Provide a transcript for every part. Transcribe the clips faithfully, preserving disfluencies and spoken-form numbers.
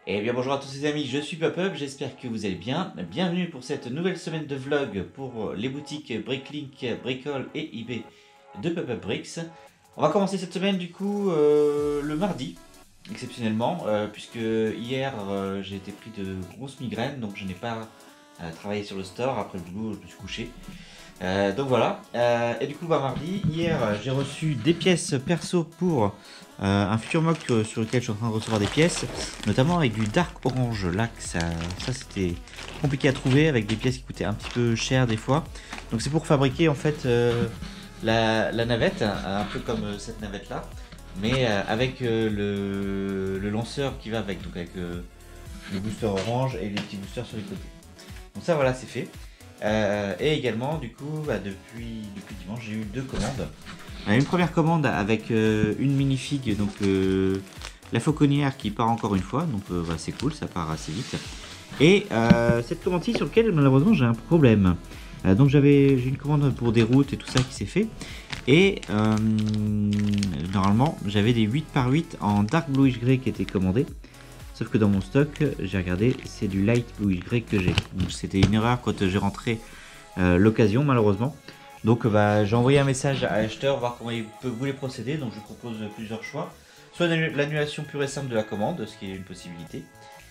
Et bien bonjour à tous les amis, je suis Popup, j'espère que vous allez bien. Bienvenue pour cette nouvelle semaine de vlog pour les boutiques Bricklink, Bricole et eBay de Popup Bricks. On va commencer cette semaine du coup euh, le mardi, exceptionnellement, euh, puisque hier euh, j'ai été pris de grosses migraines, donc je n'ai pas euh, travaillé sur le store. Après le boulot, je me suis couché. Euh, donc voilà, euh, et du coup bah, mardi, hier j'ai reçu des pièces perso pour euh, un futur mock sur lequel je suis en train de recevoir des pièces, notamment avec du Dark Orange Lac. Ça, ça c'était compliqué à trouver, avec des pièces qui coûtaient un petit peu cher des fois. Donc c'est pour fabriquer en fait euh, la, la navette, un peu comme cette navette là, mais euh, avec euh, le, le lanceur qui va avec, donc avec euh, le booster orange et les petits boosters sur les côtés. Donc ça voilà, c'est fait. Euh, et également du coup bah, depuis, depuis dimanche j'ai eu deux commandes. Euh, une première commande avec euh, une minifig, donc euh, la fauconnière qui part encore une fois, donc euh, bah, c'est cool, ça part assez vite. Et euh, cette commande-ci sur laquelle malheureusement j'ai un problème. Euh, donc j'avais j'ai une commande pour des routes et tout ça qui s'est fait. Et euh, normalement j'avais des huit par huit en dark bluish grey qui étaient commandés. Sauf que dans mon stock, j'ai regardé, c'est du light bluish grey que j'ai. Donc c'était une erreur quand j'ai rentré euh, l'occasion malheureusement. Donc bah, j'ai envoyé un message à l'acheteur, voir comment il peut voulait procéder. Donc je propose plusieurs choix. Soit l'annulation pure et simple de la commande, ce qui est une possibilité.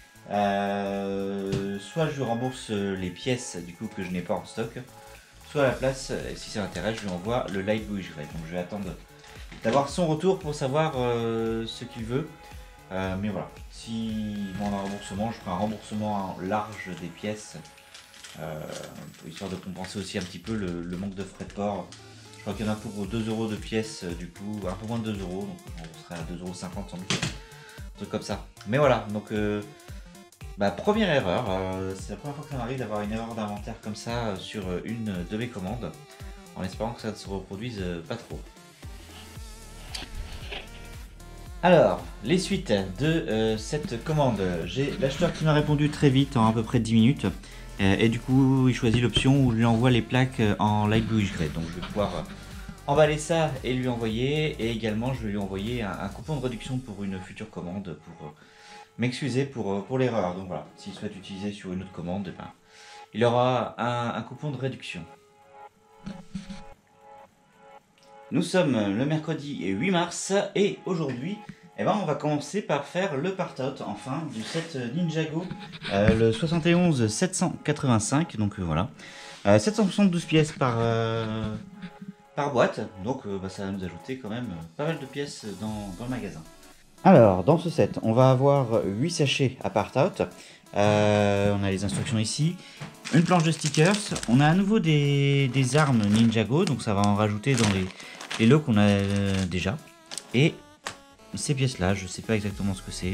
Euh, soit je rembourse les pièces du coup que je n'ai pas en stock. Soit à la place, si ça l'intéresse, je lui envoie le light bluish grey. Donc je vais attendre d'avoir son retour pour savoir euh, ce qu'il veut. Euh, mais voilà, si demande un remboursement, je ferai un remboursement large des pièces, euh, histoire de compenser aussi un petit peu le, le manque de frais de port. Je crois qu'il y en a pour deux euros de pièces, du coup, un peu moins de deux euros, donc on serait à deux euros cinquante sans doute, un truc comme ça. Mais voilà, donc euh, bah, première erreur, euh, c'est la première fois que ça m'arrive d'avoir une erreur d'inventaire comme ça sur une de mes commandes, en espérant que ça ne se reproduise pas trop. Alors, les suites de euh, cette commande, j'ai l'acheteur qui m'a répondu très vite, en à peu près dix minutes, euh, et du coup il choisit l'option où je lui envoie les plaques en light bluish grey. Donc je vais pouvoir euh, emballer ça et lui envoyer, et également je vais lui envoyer un, un coupon de réduction pour une future commande, pour euh, m'excuser pour, euh, pour l'erreur. Donc voilà, s'il souhaite utiliser sur une autre commande, eh ben, il aura un, un coupon de réduction. Nous sommes le mercredi huit mars et aujourd'hui eh ben, on va commencer par faire le part-out enfin du set Ninjago, euh, le soixante et onze sept cent quatre-vingt-cinq, donc euh, voilà, euh, sept cent soixante-douze pièces par, euh, par boîte, donc euh, bah, ça va nous ajouter quand même pas mal de pièces dans, dans le magasin. Alors dans ce set on va avoir huit sachets à part-out, euh, on a les instructions ici. Une planche de stickers, on a à nouveau des, des armes Ninjago, donc ça va en rajouter dans les, les lots qu'on a euh, déjà. Et ces pièces là, je sais pas exactement ce que c'est,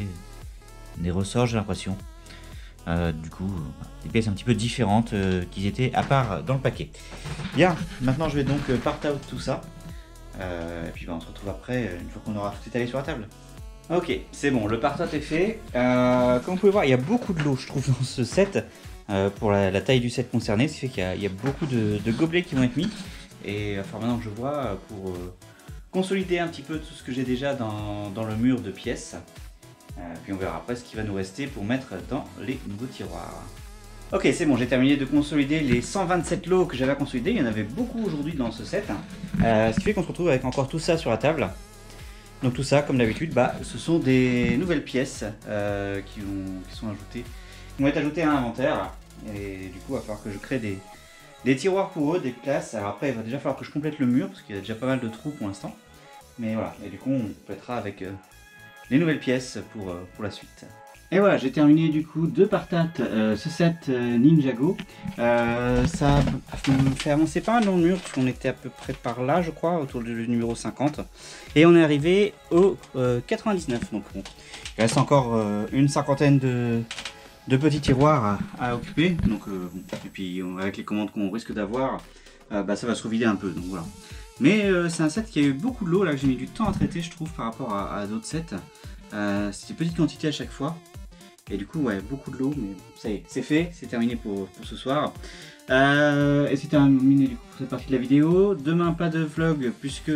des ressorts j'ai l'impression. Euh, du coup, euh, des pièces un petit peu différentes euh, qui étaient à part dans le paquet. Bien, maintenant je vais donc euh, part out tout ça. Euh, et puis bah, on se retrouve après, une fois qu'on aura tout étalé sur la table. Ok, c'est bon, le part out est fait. Euh, comme vous pouvez voir, il y a beaucoup de lots je trouve dans ce set. Euh, pour la, la taille du set concerné, ce qui fait qu'il y, y a beaucoup de, de gobelets qui vont être mis. Et enfin maintenant que je vois, pour euh, consolider un petit peu tout ce que j'ai déjà dans, dans le mur de pièces. Euh, puis on verra après ce qui va nous rester pour mettre dans les nouveaux tiroirs. Ok, c'est bon, j'ai terminé de consolider les cent vingt-sept lots que j'avais à consolider. Il y en avait beaucoup aujourd'hui dans ce set. Euh, ce qui fait qu'on se retrouve avec encore tout ça sur la table. Donc tout ça, comme d'habitude, bah, ce sont des nouvelles pièces euh, qui, ont, qui sont ajoutées. Ils vont être ajoutés à l'inventaire et du coup il va falloir que je crée des, des tiroirs pour eux, des places. Alors après il va déjà falloir que je complète le mur parce qu'il y a déjà pas mal de trous pour l'instant. Mais voilà, et du coup on complétera avec euh, les nouvelles pièces pour, euh, pour la suite. Et voilà, j'ai terminé du coup de part-out euh, ce set euh, Ninjago. Euh, ça me fait avancer pas mal dans le mur parce qu'on était à peu près par là je crois, autour du numéro cinquante. Et on est arrivé au euh, quatre-vingt-dix-neuf, donc bon, il reste encore euh, une cinquantaine de... de petits tiroirs à, à occuper, donc euh, et puis avec les commandes qu'on risque d'avoir, euh, bah, ça va se revider un peu, donc voilà. Mais euh, c'est un set qui a eu beaucoup de lots là, que j'ai mis du temps à traiter je trouve par rapport à, à d'autres sets. Euh, c'est des petites quantités à chaque fois, et du coup ouais, beaucoup de lots, mais ça y est, c'est fait, c'est terminé pour, pour ce soir. Euh, et c'est terminé du coup pour cette partie de la vidéo. Demain pas de vlog puisque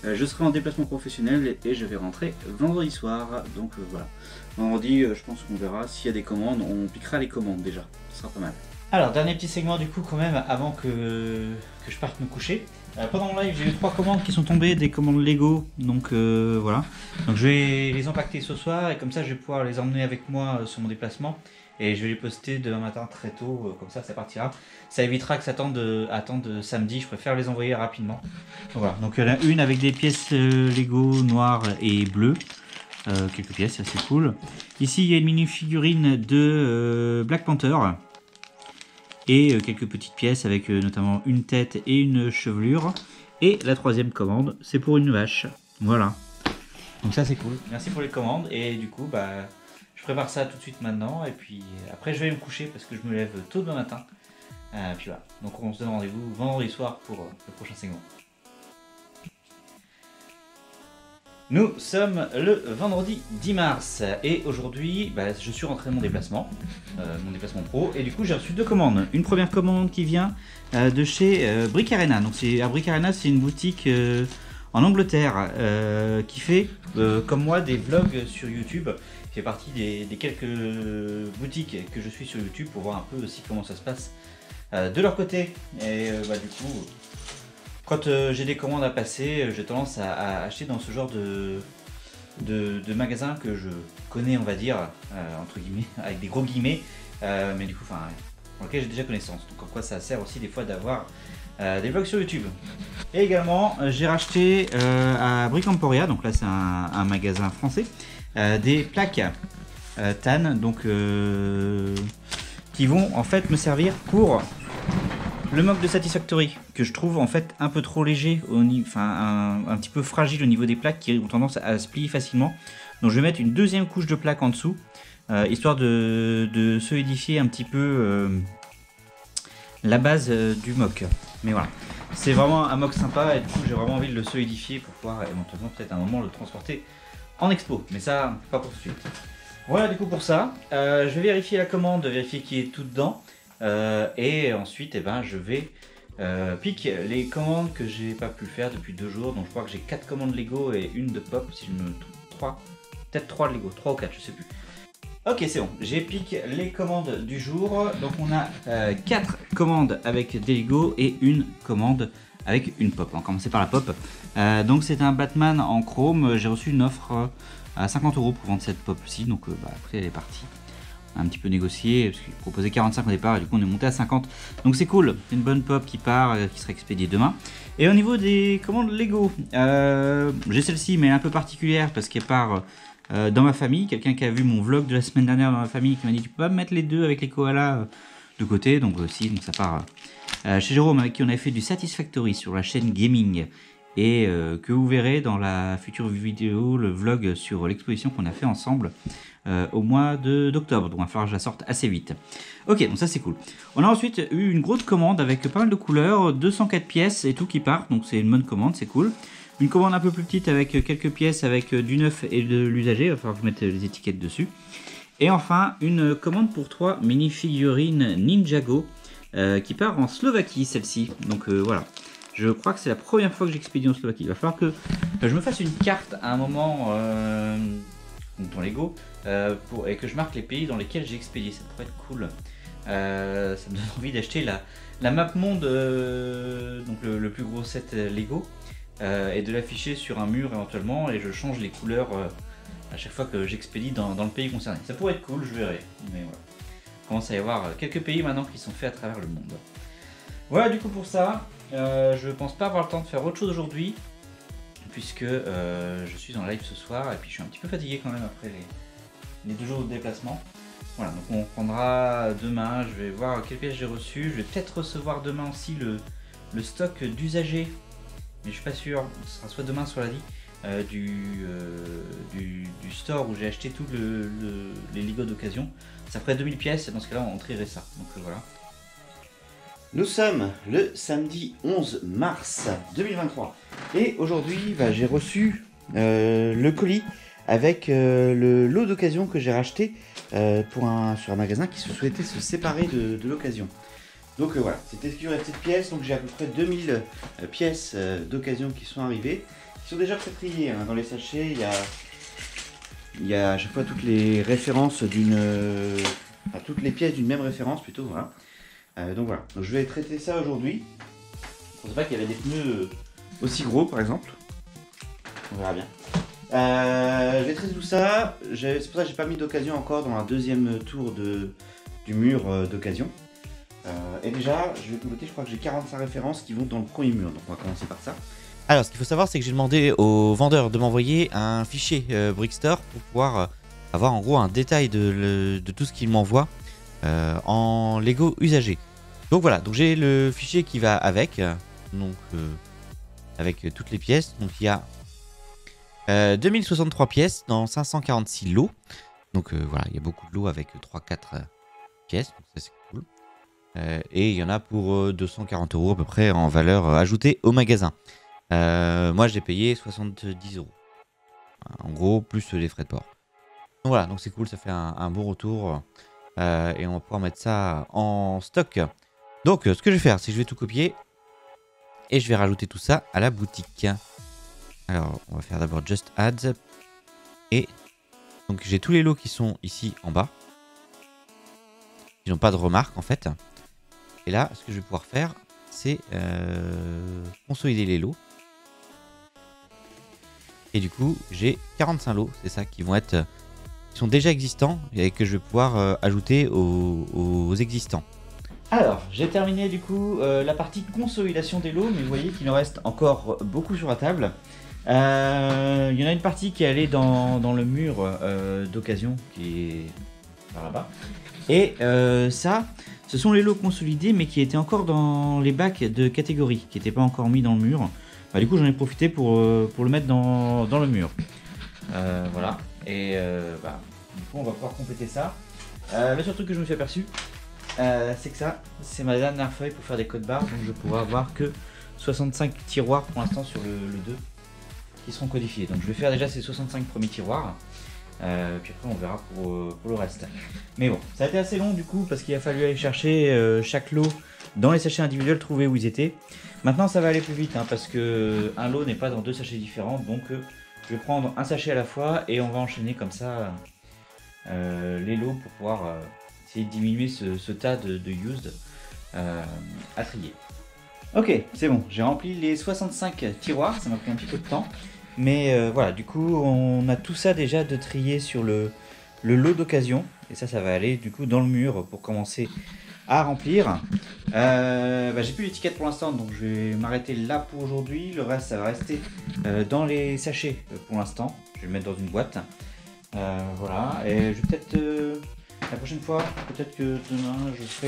euh, je serai en déplacement professionnel et je vais rentrer vendredi soir. Donc euh, voilà, vendredi euh, je pense qu'on verra s'il y a des commandes, on piquera les commandes déjà, ce sera pas mal. Alors dernier petit segment du coup quand même avant que, que je parte me coucher. Euh, pendant le live j'ai eu trois commandes qui sont tombées, des commandes Lego, donc euh, voilà. Donc je vais les empaqueter ce soir et comme ça je vais pouvoir les emmener avec moi euh, sur mon déplacement. Et je vais les poster demain matin très tôt, euh, comme ça ça partira. Ça évitera que ça attende, euh, attende samedi, je préfère les envoyer rapidement. Donc voilà, donc il y en a une avec des pièces euh, Lego noires et bleues. Euh, quelques pièces, c'est assez cool. Ici il y a une mini figurine de euh, Black Panther. Et euh, quelques petites pièces avec euh, notamment une tête et une chevelure. Et la troisième commande, c'est pour une vache. Voilà. Donc ça c'est cool. Merci pour les commandes. Et du coup, bah, je prépare ça tout de suite maintenant. Et puis après, je vais me coucher parce que je me lève tôt demain matin. Euh, puis voilà. Donc on se donne rendez-vous vendredi soir pour euh, le prochain segment. Nous sommes le vendredi dix mars et aujourd'hui bah, je suis rentré de mon déplacement, euh, mon déplacement pro, et du coup j'ai reçu deux commandes. Une première commande qui vient euh, de chez euh, Brick Arena. Donc c'est à Brick Arena, c'est une boutique euh, en Angleterre euh, qui fait euh, comme moi des vlogs sur YouTube. Qui fait partie des, des quelques boutiques que je suis sur YouTube pour voir un peu aussi comment ça se passe euh, de leur côté. Et euh, bah, du coup. Quand euh, j'ai des commandes à passer, euh, j'ai tendance à, à acheter dans ce genre de, de, de magasin que je connais, on va dire, euh, entre guillemets, avec des gros guillemets, euh, mais du coup, enfin, pour lequel j'ai déjà connaissance. Donc en quoi ça sert aussi des fois d'avoir euh, des vlogs sur YouTube. Et également, euh, j'ai racheté euh, à Brick Emporia, donc là c'est un, un magasin français, euh, des plaques euh, Tan, donc euh, qui vont en fait me servir pour le mock de Satisfactory, que je trouve en fait un peu trop léger, au niveau, enfin un, un petit peu fragile au niveau des plaques qui ont tendance à se plier facilement. Donc je vais mettre une deuxième couche de plaques en dessous, euh, histoire de, de solidifier un petit peu euh, la base euh, du mock. Mais voilà, c'est vraiment un mock sympa et du coup j'ai vraiment envie de le solidifier pour pouvoir éventuellement peut-être à un moment le transporter en expo. Mais ça, pas pour tout de suite. Voilà du coup pour ça, euh, je vais vérifier la commande, vérifier qui est tout dedans. Euh, et ensuite, eh ben, je vais euh, piquer les commandes que j'ai pas pu faire depuis deux jours. Donc je crois que j'ai quatre commandes Lego et une de Pop, si je me trompe, trois, peut-être trois Lego, trois ou quatre, je sais plus. Ok, c'est bon, j'ai piqué les commandes du jour. Donc on a euh, quatre commandes avec des Lego et une commande avec une Pop. On va commencer par la Pop. Euh, donc c'est un Batman en chrome. J'ai reçu une offre à cinquante euros pour vendre cette Pop-ci. Donc euh, bah, après elle est partie. Un petit peu négocié parce qu'il proposait quarante-cinq au départ et du coup on est monté à cinquante, donc c'est cool, c'est une bonne pop qui part, euh, qui sera expédiée demain. Et au niveau des commandes Lego, euh, j'ai celle-ci mais elle est un peu particulière parce qu'elle part euh, dans ma famille, quelqu'un qui a vu mon vlog de la semaine dernière dans ma famille qui m'a dit tu peux pas me mettre les deux avec les koalas euh, de côté, donc aussi donc ça part euh, chez Jérôme avec qui on avait fait du Satisfactory sur la chaîne Gaming et euh, que vous verrez dans la future vidéo, le vlog sur l'exposition qu'on a fait ensemble euh, au mois d'octobre, donc il va falloir que je la sorte assez vite. Ok, donc ça c'est cool. On a ensuite eu une grosse commande avec pas mal de couleurs, deux cent quatre pièces et tout qui part, donc c'est une bonne commande, c'est cool. Une commande un peu plus petite avec quelques pièces avec du neuf et de l'usager, il va falloir que je mette les étiquettes dessus. Et enfin, une commande pour trois mini-figurines Ninjago euh, qui part en Slovaquie, celle-ci. Donc euh, voilà. Je crois que c'est la première fois que j'expédie en Slovaquie. Il va falloir que je me fasse une carte à un moment euh, dans Lego euh, pour, et que je marque les pays dans lesquels j'ai expédié. Ça pourrait être cool. Euh, ça me donne envie d'acheter la, la map monde, euh, donc le, le plus gros set Lego, euh, et de l'afficher sur un mur éventuellement. Et je change les couleurs euh, à chaque fois que j'expédie dans, dans le pays concerné. Ça pourrait être cool, je verrai. Mais voilà. Il commence à y avoir quelques pays maintenant qui sont faits à travers le monde. Voilà du coup pour ça. Euh, je pense pas avoir le temps de faire autre chose aujourd'hui puisque euh, je suis en live ce soir et puis je suis un petit peu fatigué quand même après les, les deux jours de déplacement. Voilà, donc on reprendra demain, je vais voir quelles pièces j'ai reçues, je vais peut-être recevoir demain aussi le, le stock d'usagers, mais je suis pas sûr, ce sera soit demain soit lundi, euh, du, euh, du, du store où j'ai acheté tous le, le, les Lego d'occasion. Ça ferait deux mille pièces et dans ce cas là on trierait ça, donc euh, voilà. Nous sommes le samedi onze mars deux mille vingt-trois et aujourd'hui bah, j'ai reçu euh, le colis avec euh, le lot d'occasion que j'ai racheté euh, pour un, sur un magasin qui se souhaitait se séparer de, de l'occasion. Donc euh, voilà, c'était ce qu'il y aurait de cette pièce, donc j'ai à peu près deux mille euh, pièces euh, d'occasion qui sont arrivées, qui sont déjà pré-triés hein. Dans les sachets, il y a, il y a à chaque fois toutes les références d'une, enfin, toutes les pièces d'une même référence plutôt. Voilà. Euh, donc voilà. Donc, je vais traiter ça aujourd'hui. Je ne pensais pas qu'il y avait des pneus aussi gros, par exemple. On verra bien. Euh, je vais traiter tout ça. C'est pour ça que j'ai pas mis d'occasion encore dans un deuxième tour de, du mur euh, d'occasion. Euh, et déjà, je vais compléter, je crois que j'ai quarante-cinq références qui vont dans le premier mur. Donc on va commencer par ça. Alors, ce qu'il faut savoir, c'est que j'ai demandé au vendeur de m'envoyer un fichier euh, Brickstore pour pouvoir euh, avoir en gros un détail de, le, de tout ce qu'il m'envoie euh, en Lego usagé. Donc voilà, donc j'ai le fichier qui va avec, euh, donc euh, avec toutes les pièces. Donc il y a euh, deux mille soixante-trois pièces dans cinq cent quarante-six lots. Donc euh, voilà, il y a beaucoup de lots avec trois quatre euh, pièces, donc ça c'est cool. Euh, et il y en a pour euh, deux cent quarante euros à peu près en valeur euh, ajoutée au magasin. Euh, moi j'ai payé soixante-dix euros. En gros, plus les frais de port. Donc voilà, donc c'est cool, ça fait un, un bon retour. Euh, et on va pouvoir mettre ça en stock. Donc euh, ce que je vais faire, c'est que je vais tout copier. Et je vais rajouter tout ça à la boutique. Alors, on va faire d'abord Just Add. Et donc j'ai tous les lots qui sont ici en bas. Ils n'ont pas de remarques en fait. Et là, ce que je vais pouvoir faire, c'est euh, consolider les lots. Et du coup, j'ai quarante-cinq lots, c'est ça, qui vont être, qui sont déjà existants et que je vais pouvoir euh, ajouter aux, aux existants. Alors, j'ai terminé du coup euh, la partie consolidation des lots, mais vous voyez qu'il en reste encore beaucoup sur la table. Euh, il y en a une partie qui est allée dans, dans le mur euh, d'occasion, qui est par là-bas. Et euh, ça, ce sont les lots consolidés, mais qui étaient encore dans les bacs de catégorie, qui n'étaient pas encore mis dans le mur. Bah, du coup, j'en ai profité pour, euh, pour le mettre dans, dans le mur. Euh, voilà. Et euh, bah, du coup, on va pouvoir compléter ça. Euh, le seul truc que je me suis aperçu, euh, c'est que ça, c'est ma dernière feuille pour faire des codes barres. Donc, je pourrai avoir que soixante-cinq tiroirs pour l'instant sur le, le deux qui seront codifiés. Donc, je vais faire déjà ces soixante-cinq premiers tiroirs. Euh, puis après, on verra pour, euh, pour le reste. Mais bon, ça a été assez long du coup parce qu'il a fallu aller chercher euh, chaque lot dans les sachets individuels, trouver où ils étaient. Maintenant ça va aller plus vite hein, parce que un lot n'est pas dans deux sachets différents, donc euh, je vais prendre un sachet à la fois et on va enchaîner comme ça euh, les lots pour pouvoir euh, essayer de diminuer ce, ce tas de, de used euh, à trier. Ok, c'est bon, j'ai rempli les soixante-cinq tiroirs, ça m'a pris un petit peu de temps, mais euh, voilà, du coup on a tout ça déjà de trier sur le, le lot d'occasion, et ça ça va aller du coup dans le mur pour commencer à remplir. Euh, bah, j'ai plus l'étiquette pour l'instant, donc je vais m'arrêter là pour aujourd'hui. Le reste, ça va rester euh, dans les sachets euh, pour l'instant. Je vais le mettre dans une boîte. Euh, voilà. Et je vais peut-être euh, la prochaine fois, peut-être que demain, je ferai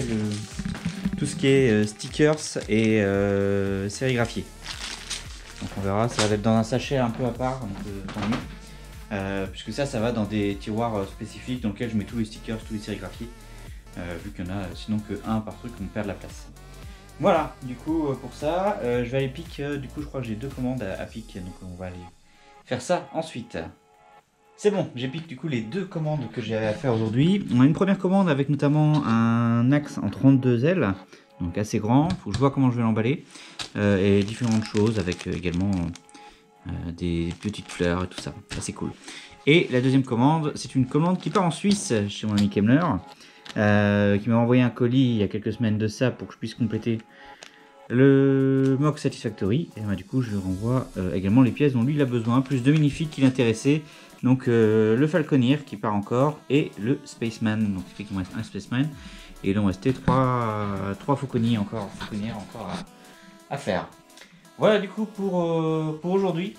le tout ce qui est euh, stickers et euh, sérigraphié. Donc on verra. Ça va être dans un sachet un peu à part, donc euh, tant mieux. Euh, puisque ça, ça va dans des tiroirs spécifiques dans lesquels je mets tous les stickers, tous les sérigraphiés. Euh, vu qu'il y en a sinon que un par truc, on perd de la place. Voilà, du coup euh, pour ça, euh, je vais aller pique, euh, du coup je crois que j'ai deux commandes à, à pique, donc on va aller faire ça ensuite. C'est bon, j'ai pique du coup les deux commandes que j'ai à faire aujourd'hui. On a une première commande avec notamment un axe en trente-deux ailes, donc assez grand, faut que je vois comment je vais l'emballer, euh, et différentes choses avec euh, également euh, des petites fleurs et tout ça, assez cool. Et la deuxième commande, c'est une commande qui part en Suisse chez mon ami Kemmler. Euh, qui m'a envoyé un colis il y a quelques semaines de ça pour que je puisse compléter le Mock Satisfactory. Et bah, du coup, je lui renvoie euh, également les pièces dont lui il a besoin, plus deux minifigs qui l'intéressaient. Donc euh, le Falconeer qui part encore et le Spaceman. Donc il fait qu'il me reste un Spaceman et il en restait trois, trois Fauconniers encore, Fauconniers encore à, à faire. Voilà du coup pour, euh, pour aujourd'hui.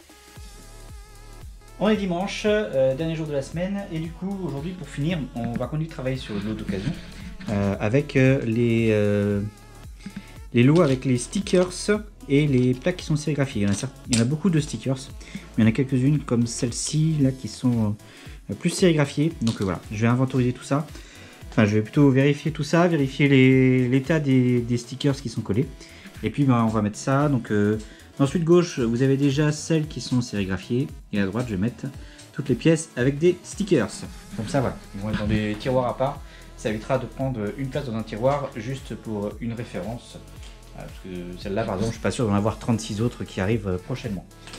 On est dimanche, euh, dernier jour de la semaine, et du coup aujourd'hui pour finir, on va continuer de travailler sur le lot d'occasion euh, avec euh, les, euh, les lots avec les stickers et les plaques qui sont sérigraphiées. Il y en a, certes, il y en a beaucoup de stickers, mais il y en a quelques-unes comme celle-ci là qui sont euh, plus sérigraphiées. Donc euh, voilà, je vais inventoriser tout ça. Enfin, je vais plutôt vérifier tout ça, vérifier l'état des, des stickers qui sont collés. Et puis ben, on va mettre ça. Donc euh, ensuite gauche, vous avez déjà celles qui sont sérigraphiées. Et à droite, je vais mettre toutes les pièces avec des stickers. Comme ça, voilà. Ils vont être dans des tiroirs à part. Ça évitera de prendre une place dans un tiroir juste pour une référence. Parce que celle-là, par exemple, je suis pas sûr d'en avoir trente-six autres qui arrivent prochainement.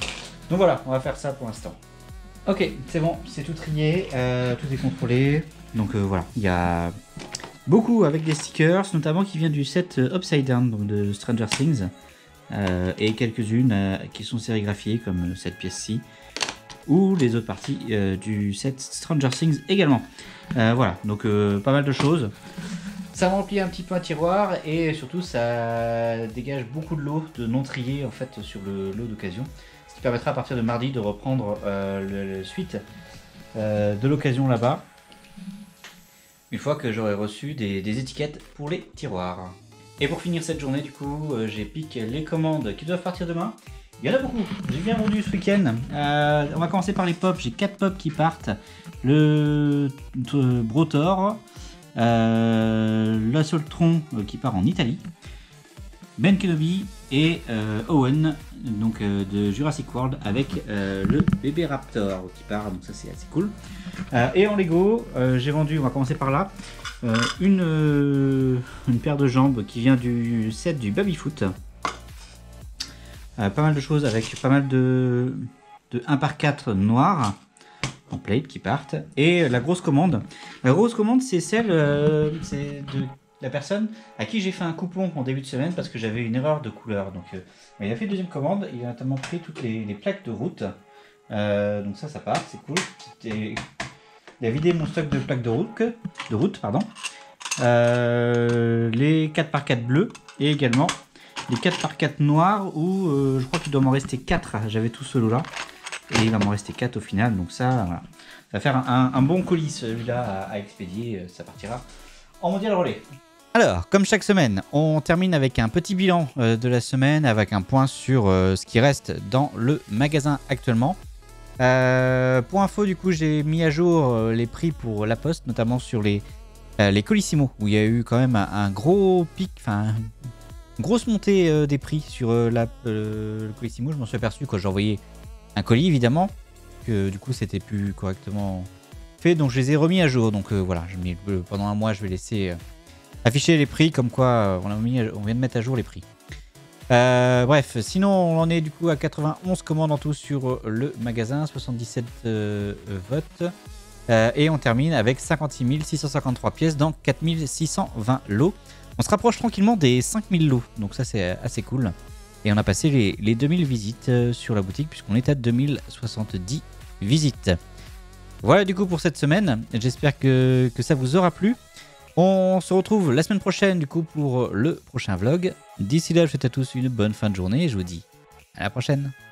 Donc voilà, on va faire ça pour l'instant. Ok, c'est bon, c'est tout trié, euh, tout est contrôlé. Donc euh, voilà, il y a beaucoup avec des stickers, notamment qui vient du set Upside Down, donc de Stranger Things. Euh, et quelques-unes euh, qui sont sérigraphiées, comme cette pièce-ci. Ou les autres parties euh, du set Stranger Things également. Euh, voilà, donc euh, pas mal de choses. Ça remplit un petit peu un tiroir et surtout ça dégage beaucoup de lots de non triés en fait sur le lot d'occasion. Ce qui permettra à partir de mardi de reprendre euh, le, le suite euh, de l'occasion là-bas. Une fois que j'aurai reçu des, des étiquettes pour les tiroirs. Et pour finir cette journée du coup, euh, j'ai piqué les commandes qui doivent partir demain. Il y en a beaucoup, j'ai bien vendu ce week-end. Euh, on va commencer par les pops, j'ai quatre pops qui partent. Le euh, Brotor, euh, la Soltron euh, qui part en Italie, Ben Kenobi et euh, Owen donc, euh, de Jurassic World avec euh, le bébé Raptor qui part, donc ça c'est assez cool. Euh, et en Lego, euh, j'ai vendu, on va commencer par là, euh, une, euh, une paire de jambes qui vient du set du Babyfoot. Euh, pas mal de choses avec pas mal de, de un par quatre noirs en plate qui partent. Et la grosse commande. La grosse commande, c'est celle euh, c'est de la personne à qui j'ai fait un coupon en début de semaine parce que j'avais une erreur de couleur. Donc, euh, il a fait une deuxième commande. Il a notamment pris toutes les, les plaques de route. Euh, donc ça, ça part, c'est cool. Il a vidé mon stock de plaques de route, de route pardon. Euh, les quatre par quatre bleus et également les quatre par quatre noirs où euh, je crois qu'il doit m'en rester quatre. J'avais tout ce lot là et il va m'en rester quatre au final. Donc ça, voilà. Ça va faire un, un bon colis celui-là à, à expédier. Ça partira en mondial relais. Alors, comme chaque semaine, on termine avec un petit bilan euh, de la semaine avec un point sur euh, ce qui reste dans le magasin actuellement. Euh, pour info, du coup, j'ai mis à jour euh, les prix pour la Poste, notamment sur les, euh, les Colissimo, où il y a eu quand même un, un gros pic, enfin, une grosse montée euh, des prix sur euh, la, euh, le Colissimo. Je m'en suis aperçu quand j'ai envoyé un colis, évidemment, que du coup, c'était plus correctement fait, donc je les ai remis à jour. Donc euh, voilà, je mets, euh, pendant un mois, je vais laisser euh, afficher les prix, comme quoi euh, on, a mis, on vient de mettre à jour les prix. Euh, bref, sinon on en est du coup à quatre-vingt-onze commandes en tout sur le magasin, soixante-dix-sept euh, votes, euh, et on termine avec cinquante-six mille six cent cinquante-trois pièces dans quatre mille six cent vingt lots. On se rapproche tranquillement des cinq mille lots, donc ça c'est assez cool. Et on a passé les, les deux mille visites euh, sur la boutique puisqu'on est à deux mille soixante-dix visites. Voilà du coup pour cette semaine, j'espère que, que ça vous aura plu. On se retrouve la semaine prochaine du coup pour le prochain vlog. D'ici là, je vous souhaite à tous une bonne fin de journée et je vous dis à la prochaine.